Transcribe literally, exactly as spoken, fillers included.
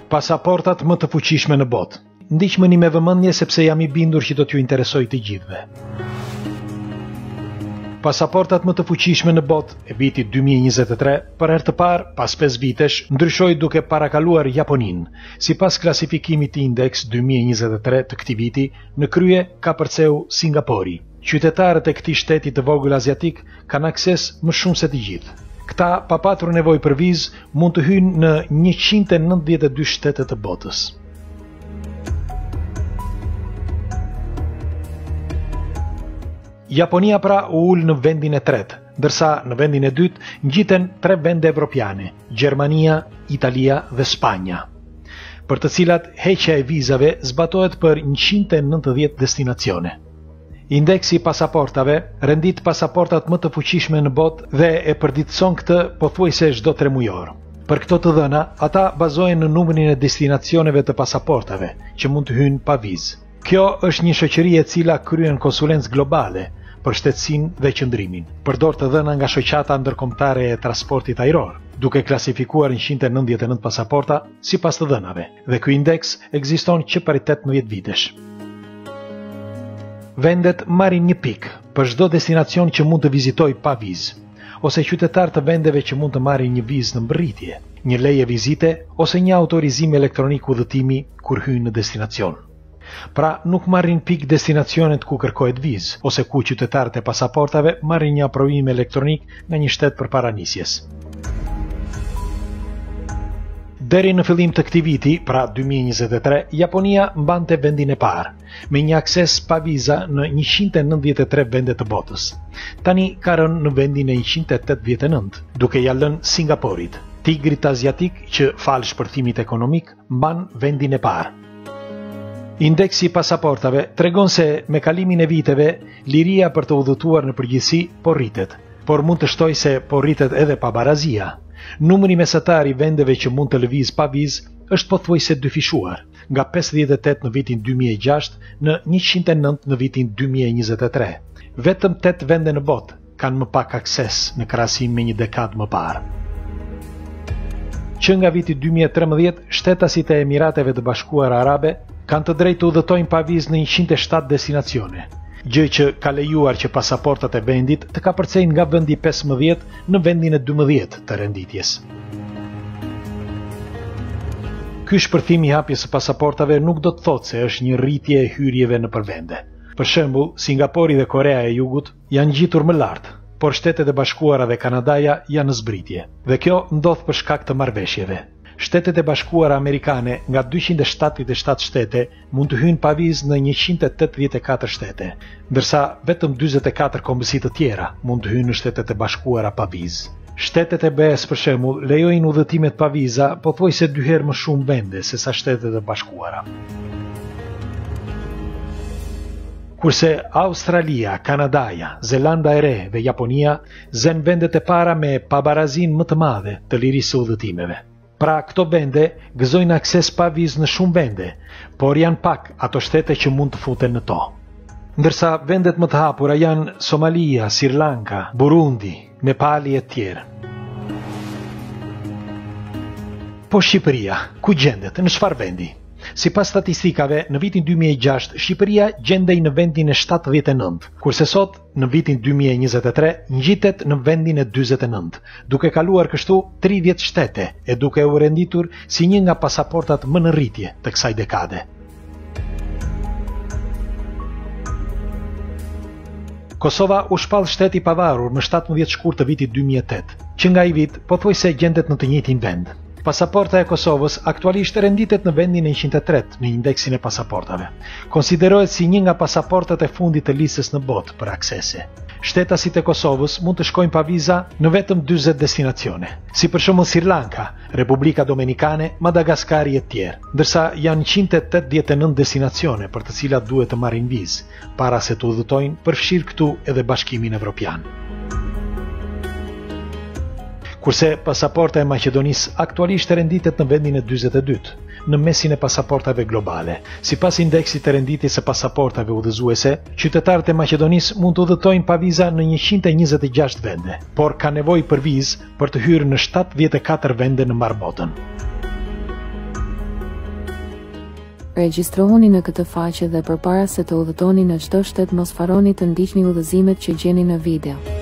Pasaportat më të fuqishme në botë. Ndiqmeni me vëmendje sepse jam i bindur që do t'ju interesojë të gjithëve. Pasaportat më të fuqishme në botë e vitit dy mijë e njëzet e tre, për herë të parë, pas pesë vitesh, ndryshoi duke parakaluar Japoninë. Sipas klasifikimit të Index dy mijë e njëzet e tre të këtij viti, në krye ka përceu Singapori. Qytetarët e këtij shteti të vogël aziatik kanë akses më shumë se të gjithë. Këta, pa patur nevojë për vizë, mund të hyjnë në njëqind e nëntëdhjetë e dy shtete të botës. Japonia pra u ul në vendin e tretë, ndërsa në vendin e dytë ngjiten tre vende evropiane, Gjermania, Italia dhe Spanja, për të cilat heqja e vizave zbatohet për njëqind e nëntëdhjetë destinacione. Indeksi i pasaportave rendit pasaportat më të fuqishme në botë dhe e përditëson këtë pothuajse çdo tre mujor. Për këto të dhëna, ata bazohen në numrin e destinacioneve të pasaportave që mund të hyjnë pa vizë. Kjo është një shoqëri e cila kryen konsulencë globale për shtetësinë dhe qëndrimin. Përdor të dhëna nga shoqata ndërkombëtare e transportit ajror, duke klasifikuar njëqind e nëntëdhjetë e nëntë pasaporta sipas të dhënave, dhe ky indeks ekziston që për tetëmbëdhjetë vitesh. Vendet marrin një pikë për çdo destinacion që mund të vizitojë pa vizë, ose qytetar të vendeve që mund të marrin një vizë në mbërritje, një leje vizite ose një autorizim elektronik udhëtimi kur hyjnë në destinacion. Pra, nuk marrin pikë destinacionet ku kërkohet vizë, ose ku qytetarët e pasaportave marrin një aprovim elektronik nga një shtet përpara nisjes. Deri në fillim të këtij viti, pra dy mijë e njëzet e tre, Japonia mbante vendin e parë, me një akses pa viza në njëqind e nëntëdhjetë e tre vende të botës. Tani ka rënë në vendin e njëqind e tetëdhjetë e nëntë, duke ja lënë Singaporit, tigrit aziatik që falë shpërthimit ekonomik mban vendin e parë. Indeksi i pasaportave tregon se me kalimin e viteve, liria për të udhëtuar në përgjithësi po rritet, por mund të shtoj se po rritet edhe pabarazia. Numri mesatar i vendeve që mund të lëviz pa vizë është pothuajse dyfishuar, nga pesëdhjetë e tetë në vitin dy mijë e gjashtë në njëqind e nëntë në vitin dy mijë e njëzet e tre. Vetëm tetë vende në botë kanë më pak akses në krahasim me një dekadë më parë. Që nga viti dy mijë e tremëdhjetë, shtetasit e Emirateve të Bashkuara Arabe kanë të drejtë të udhëtojnë pa vizë në njëqind e shtatë destinacione, gjë që ka lejuar që pasaportat e vendit të kapërcejnë nga vendi pesëmbëdhjetë në vendin e dymbëdhjetë të renditjes. Ky shpërthim i hapjes së pasaportave nuk do të thotë se është një rritje e hyrjeve në përvende. Për shembull, Singapori dhe Korea e Jugut janë ngjitur më lart, por Shtetet e Bashkuara dhe Kanadaja janë në zbritje, dhe kjo ndodh për shkak të marrëveshjeve. Shtetet e Bashkuara Amerikane nga dyqind e shtatëdhjetë e shtatë shtete mund të hyjnë pa vizë në njëqind e tetëdhjetë e katër shtete, ndërsa vetëm dyzet e katër kombësi të tjera mund të hyjnë në Shtetet e Bashkuara pa vizë. Shtetet e B E S për shembull lejojnë udhëtimet pa viza pothuajse dy herë më shumë vende se sa Shtetet e Bashkuara. Kurse Australia, Kanadaja, Zelanda e Re dhe Japonia zën vendet e para me pabarazin më të madhe të lirisë së udhëtimeve. Pra, këto vende gëzojnë akses pa vizë në shumë vende, por janë pak ato shtete që mund të futen në to. Ndërsa vendet më të hapura janë Somalia, Sri Lanka, Burundi, Nepali e tjerë. Po Shqipëria, ku gjendet, në çfarë vendi? Sipas statistikave, në vitin dy mijë e gjashtë, Shqipëria gjendej në vendin e shtatëdhjetë e nëntë, kurse sot, në vitin dy mijë e njëzet e tre, ngjitet në vendin e dyzet e nëntë, duke kaluar kështu tridhjetë shtete e duke u renditur si një nga pasaportat më në rritje të kësaj dekade. Kosova u shpall shteti i pavarur më shtatëmbëdhjetë shkurt të vitit dy mijë e tetë, që nga i vit pothuajse gjendet në të njëjtin vend. Pasaporta e Kosovës aktualisht renditet në vendin e njëqind e tretë në indeksin e pasaportave. Konsiderohet si një nga pasaportat e fundit të listës në botë për aksese. Shtetasit e Kosovës mund të shkojnë pa viza në vetëm dyzet destinacione, si për shembull Sri Lanka, Republika Dominikane, Madagaskari e tjerë, ndërsa janë njëqind e tetëdhjetë e nëntë destinacione për të cilat duhet të marrin vizë, para se të udhëtojnë, përfshirë këtu edhe Bashkimin Evropian. Kurse pasaporta e Maqedonisë aktualisht renditet në vendin e dyzet e dytë, në mesin e pasaportave globale. Sipas indeksit të renditjes së pasaportave udhëzuese, qytetarët e Maqedonisë mund të udhëtojnë pa viza në njëqind e njëzet e gjashtë vende, por ka nevojë për vizë për të hyrë në shtatëdhjetë e katër vende në mbar botën. Regjistrohuni në këtë faqe dhe përpara se të udhëtoni në çdo shtet mos harroni të ndiqni udhëzimet që gjeni në video.